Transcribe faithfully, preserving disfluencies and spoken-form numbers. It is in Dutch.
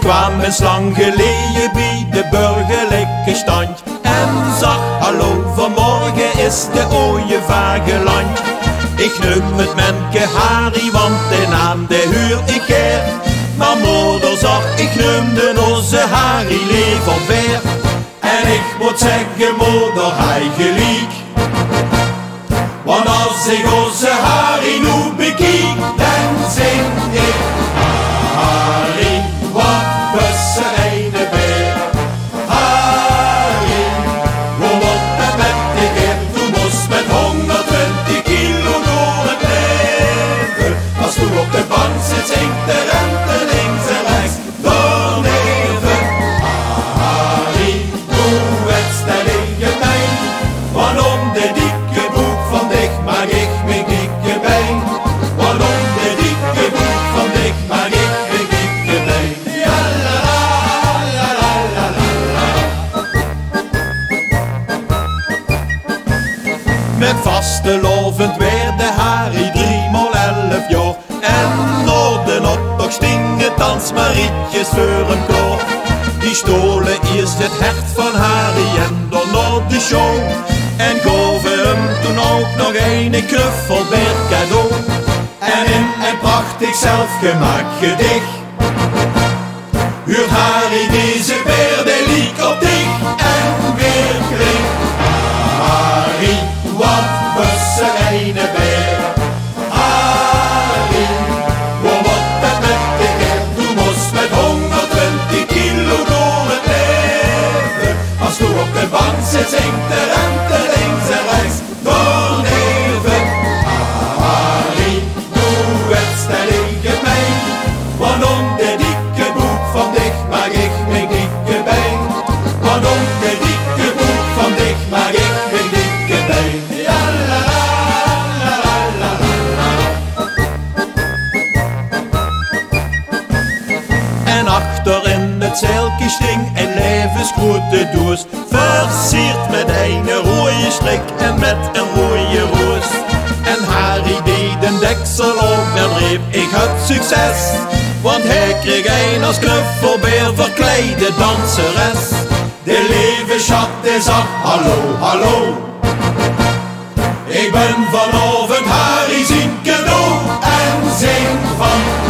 kwam eens lang geleden bij de burgerlijke stand en zag, hallo, vanmorgen is de ooievaar geland. Ik neem het menke Harry, want de naam de huur ik her. Maar moeder zag, ik neem de onze Harry liever weer. En ik moet zeggen, moeder, hij gelijk. Want als ik onze Harry nu bekijk, dan zing ik Harry, wat bussen eine beer. Harry, hoe moet het met die keer? Du moest met honderdtwintig kilo door het leven. Als du op de bank zit, zingt de rente links en rechts doorneven. Harry, doe het stel je mij, want om de dikke boek van dich maak ik mijn dikke been. Want om de dikke boek van dich maak ik mijn dikke been. Ja la la la la la la. Met vastelovend weer de Harry driemaal elf jaar. En noorden op toch stingen dansmarietjes voor een koor. Die stolen eerst het hert van Harry en dan naar de show. En gaven hem toen ook nog een knuffel bij het cadeau. En in een prachtig zelfgemaakt gedicht huurt Harry deze beer, de liek op dich en weer kreeg. Harry, wat bussen eine beer. Harry, hoe wordt het met de keer? Du moest met honderdtwintig kilo door het leven. Als du op de bank zit, zingt de rente links en rechts doorneven. Harry, doe het stel je mij, want om de dikke boek van dich maak ik mijn dikke been. Want om de dikke boek van dich maak ik mijn dikke been. Ja la la la la la la. En achter in het zeilkje sting een levensgrote doos, versierd met een rode strik en met een rode roos. En Harry deed een deksel op en riep, ik had succes. Want hij kreeg een als knuffelbeer verkleide danseres. De lieve schat die zag, hallo, hallo. Ik ben vanavond Harry zijn cadeau en zing van